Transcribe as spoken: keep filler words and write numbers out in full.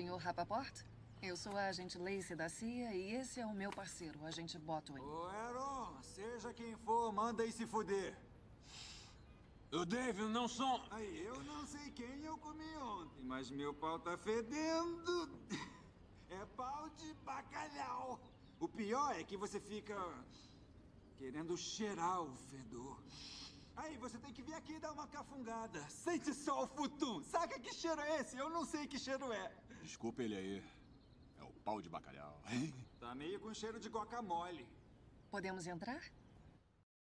senhor Rappaport? Eu sou a agente Lacey da C I A e esse é o meu parceiro, o agente Botwin. Ô, Aaron, seja quem for, manda aí se fuder. O Dave, não sou... Aí, eu não sei quem eu comi ontem, mas meu pau tá fedendo. É pau de bacalhau. O pior é que você fica querendo cheirar o fedor. Aí, você tem que vir aqui e dar uma cafungada. Sente só o futum. Saca que cheiro é esse? Eu não sei que cheiro é. Desculpa ele aí. É o pau de bacalhau. Tá meio com cheiro de guacamole. Podemos entrar?